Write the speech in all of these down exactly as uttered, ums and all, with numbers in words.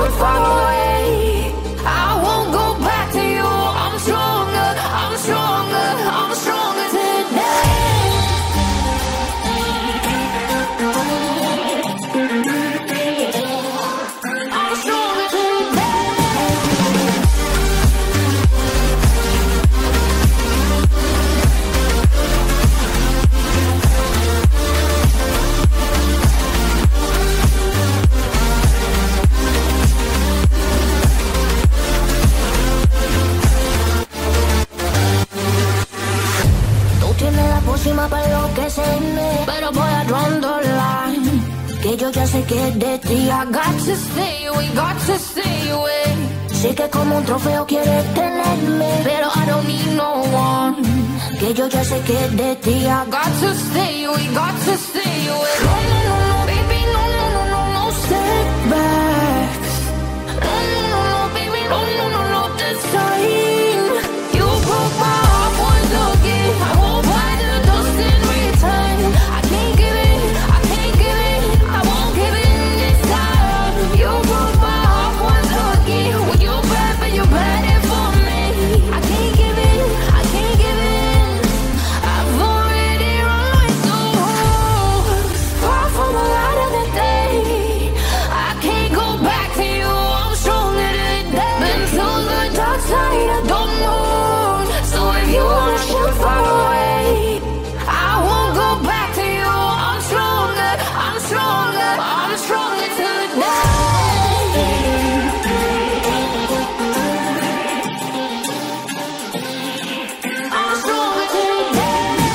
should find a way. I won't go back to you. I'm stronger, I'm stronger, I'm stronger today. I'm stronger today. Para lo que se me, pero voy a line, que yo ya sé que de ti. I got to stay away, got to stay away. Sé que como un trofeo quieres tenerme, pero I don't need no one, que yo ya sé que de ti. I got to stay away, got to stay away. No, no, no, no, baby, no, no, no, no, no setbacks. No, no, no, no, baby, no, no, no, no, this time. You broke my heart once again. I won't buy the dust in return. I can't give in, I can't give in, I won't give in this time. You broke my heart once again. When you're bad, but you're bad it for me. I can't give in, I can't give in. I've already run with the wolves, far from the light of the day. I can't go back to you, I'm stronger today. Been to the dark side, I don't know. So if you wanna shoot far away, I won't go back to you. I'm stronger, I'm stronger, I'm stronger today. I'm stronger today.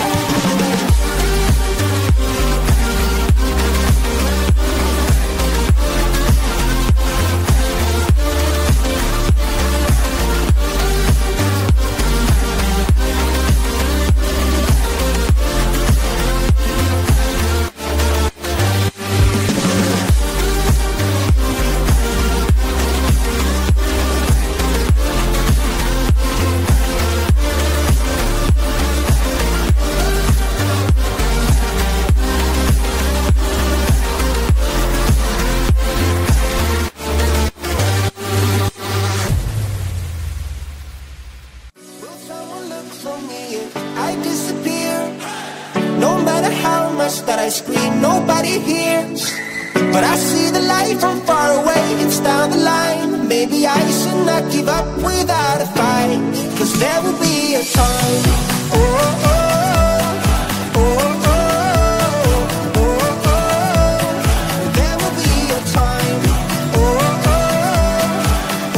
Will someone look for me if I disappear? No matter how much that I scream, nobody hears. But I see the light from far away, it's down the line. Maybe I should not give up without a fight, 'cause there will be a time. Oh, oh, oh, oh, oh, oh, oh. There will be a time. Oh, oh, oh,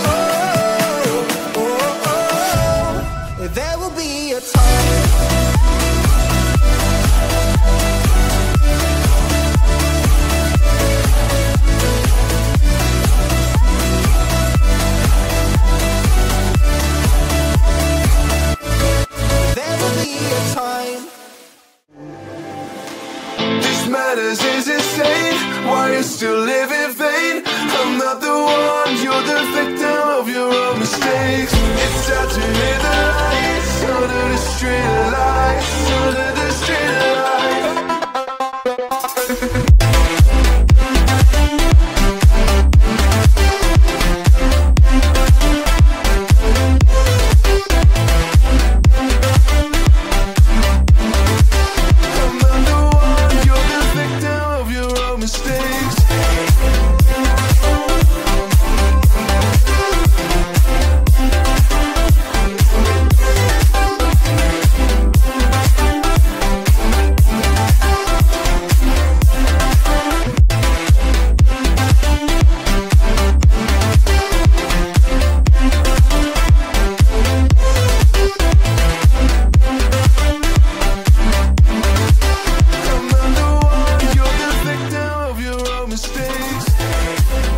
oh, oh, oh. There will be a time. There will be a time. This matters is insane. Why you still live in vain? I'm not the one, you're the victim of your own mistakes. It's time to hear the lights under the street lights, under the street lights. I'm not the one, you're the victim of your own mistakes. I'm not the one, you're the victim of your own mistakes.